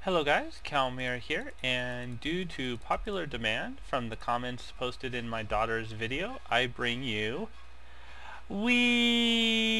Hello guys, Calmir here, and due to popular demand from the comments posted in my daughter's video, I bring you Weeeeeeeee.